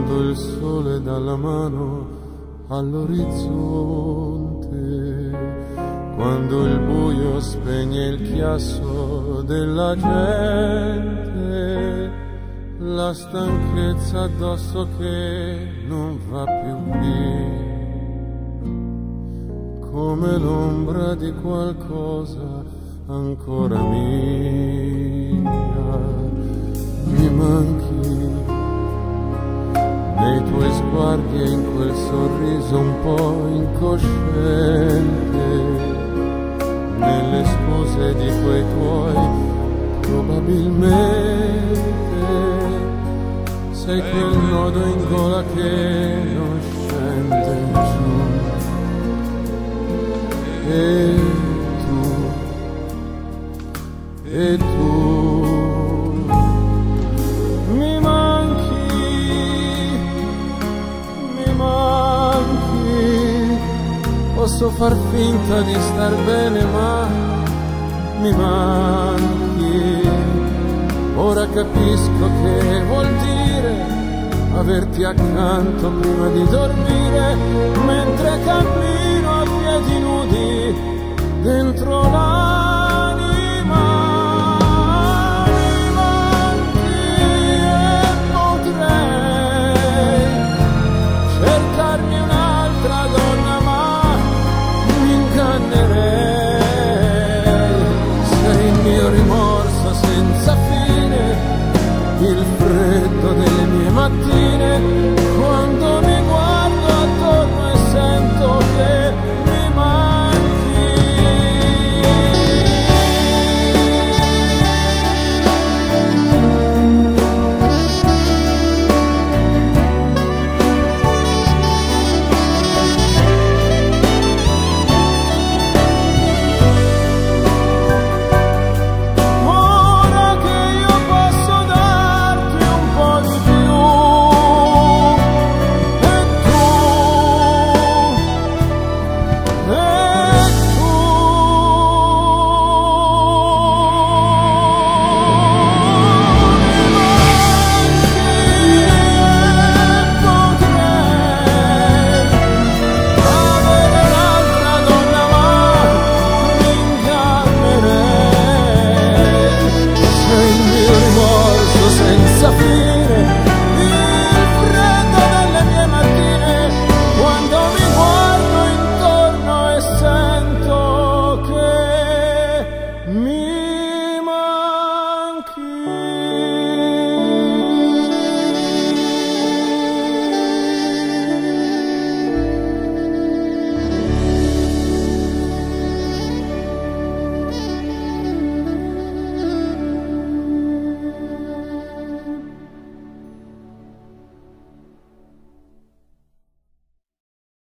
quando il sole dà la mano all'orizzonte, quando il buio spegne il chiasso della gente, la stanchezza addosso che non va più via, come l'ombra di qualcosa ancora mia. Mi manchi nei tuoi sguardi e in quel sorriso un po' incosciente, nelle scuse di quei tuoi probabilmente. Sei quel nodo in gola che non scende giù. E tu mi manchi, posso far finta di star bene ma mi manchi. Ora capisco che vuol dire averti accanto prima di dormire, mentre cammino a piedi nudi dentro l'anima. Mi manchi e potrei cercarmi un'altra donna, ma mi ingannerei. Sei il mio rimorso senza fine, il freddo delle mie mattine, quando mi guardo attorno e sento che